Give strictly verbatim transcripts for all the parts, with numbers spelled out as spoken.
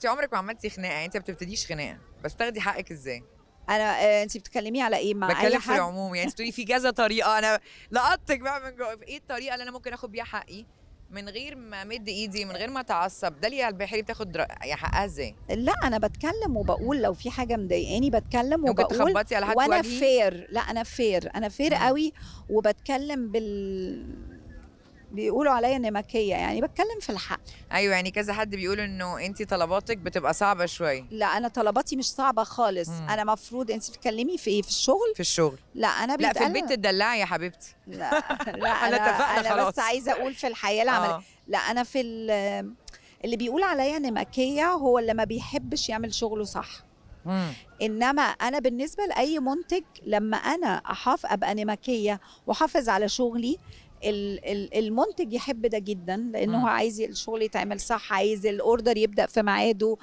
انت عمرك ما عملتي خناقه، انت ما بتبتديش خناقه، بس تاخدي حقك ازاي؟ انا آه، انت بتتكلمي على ايه؟ مع اي بتكلم في حد؟ العموم، يعني انت بتقولي في كذا طريقه، انا لقطتك بقى من جوه، ايه الطريقه اللي انا ممكن اخد بيها حقي من غير ما امد ايدي، من غير ما اتعصب؟ داليا البحيري بتاخد ر- يا حقها ازاي؟ لا انا بتكلم وبقول لو في حاجه مضايقاني بتكلم ممكن وبقول. تخبطي على حد وانا وجهي؟ فير، لا انا فير، انا فير مم. قوي. وبتكلم بال بيقولوا عليا نمكيه، يعني بتكلم في الحق. ايوه، يعني كذا حد بيقول انه انت طلباتك بتبقى صعبه شويه. لا انا طلباتي مش صعبه خالص. مم. انا مفروض انت بتتكلمي في ايه؟ في الشغل؟ في الشغل. لا انا لا، في البيت بيتقال. تدلعي يا حبيبتي. لا لا احنا انا اتفقنا انا بس خلاص. عايزه اقول في الحياه العمليه. اه. لا انا في ال- اللي بيقول عليا نمكيه هو اللي ما بيحبش يعمل شغله صح. مم. انما انا بالنسبه لاي منتج، لما انا احافظ ابقى نمكيه واحافظ على شغلي، ال- ال- المنتج يحب ده جدا، لانه مم. هو عايز الشغل يتعمل صح، عايز الاوردر يبدا في ميعاده.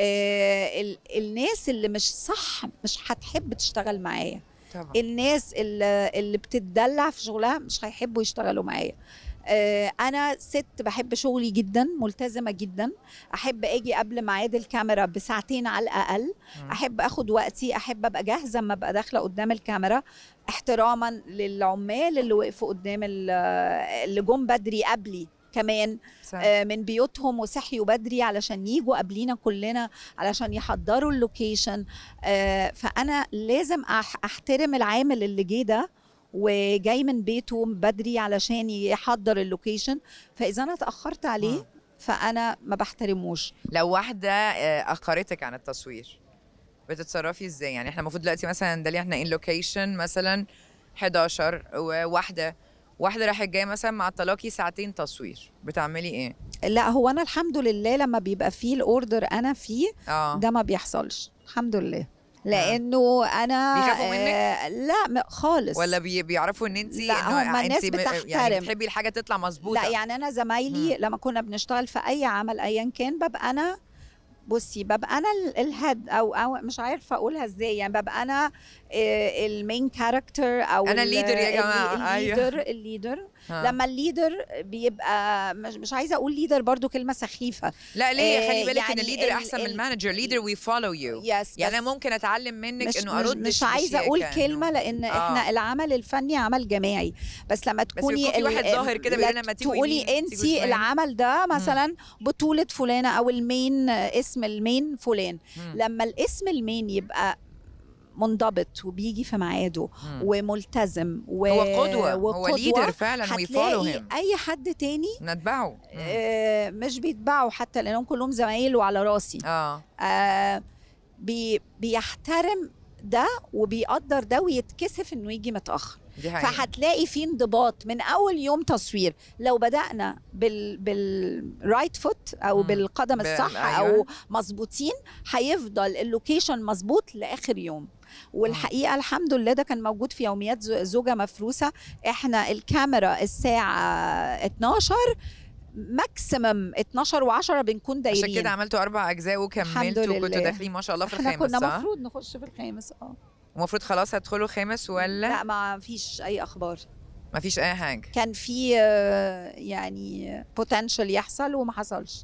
آه ال- الناس اللي مش صح مش هتحب تشتغل معايا. طبعا. الناس اللي, اللي بتتدلع في شغلها مش هيحبوا يشتغلوا معايا. آه، انا ست بحب شغلي جدا، ملتزمه جدا. احب اجي قبل ميعاد الكاميرا بساعتين على الاقل. مم. احب اخد وقتي، احب ابقى جاهزه اما ابقى داخله قدام الكاميرا، احتراما للعمال اللي وقفوا قدام ال- اللي جم بدري قبلي كمان. صح. آه، من بيوتهم وصحيوا بدري علشان يجوا قبلينا كلنا، علشان يحضروا اللوكيشن. آه، فانا لازم أح- احترم العامل اللي جه ده وجاي من بيته بدري علشان يحضر اللوكيشن. فاذا انا اتاخرت عليه مم. فانا ما بحترموش. لو واحده آه، اخرتك عن التصوير بتتصرفي ازاي؟ يعني احنا المفروض دلوقتي مثلا داليا احنا ان لوكيشن مثلا حداشر، وواحده واحده راحت جايه مثلا مع الطلاقي ساعتين تصوير، بتعملي ايه؟ لا هو انا الحمد لله لما بيبقى فيه الاوردر انا فيه اه. ده ما بيحصلش الحمد لله. لانه انا بيخافوا منك؟ آه لا م- خالص. ولا بي بيعرفوا ان انت لا انه هم الناس انت يعني بتحترم. بتحبي الحاجه تطلع مظبوطه؟ لا يعني انا زمايلي لما كنا بنشتغل في اي عمل ايا كان ببقى انا، بصي ببقى انا ال- الهيد او او مش عارفه اقولها ازاي، يعني ببقى انا المين كاركتر او أنا ال- الليدر يا اللي- جماعة، أيوه. الليدر الليدر. ها. لما الليدر بيبقى مش, مش عايزه اقول ليدر برضو كلمه سخيفه. لا ليه؟ آه، خلي بالك ان يعني الليدر ال- احسن من ال- المانجر. ليدر وي فولو يو. يس يعني انا بس ممكن اتعلم منك مش انه مش ارد مش عايزه اقول كلمه، لان آه. احنا العمل الفني عمل جماعي. بس لما بس تكوني بيكون في ال- واحد ظاهر كده بيقول لا لنا ما تيجوا تقولي يمين، انت تيجوا شمال. العمل ده مثلا بطوله فلانه او المين اسم المين فلان. مم. لما الاسم المين يبقى منضبط وبيجي في ميعاده مم. وملتزم و... هو قدوة، هو وقدوة، ليدر فعلا وي فولو هتلاقي هيم. اي حد تاني نتبعه. مم. آه مش بيتبعوا حتى لانهم كلهم زمايل وعلى راسي. اه. آه بي بيحترم ده وبيقدر ده ويتكسف انه يجي متاخر. دي حقيقة. فهتلاقي في انضباط من اول يوم تصوير. لو بدانا بال بالرايت فوت او مم. بالقدم بال- الصح أيوة. او مظبوطين، هيفضل اللوكيشن مظبوط لاخر يوم. والحقيقه الحمد لله ده كان موجود في يوميات زو- زوجة مفروسه. احنا الكاميرا الساعه اتناشر ماكسيمم اتناشر و10 بنكون دايرين. عشان كده عملتوا اربع اجزاء الحمد وكملتوا وكنتوا لله. داخلين ما شاء الله في احنا الخامس، كنا صح؟ المفروض نخش في الخامس. اه المفروض خلاص هتدخلوا خامس ولا؟ لا ما فيش اي اخبار. ما فيش اي حاجة. كان في آه، يعني بوتنشال يحصل وما حصلش.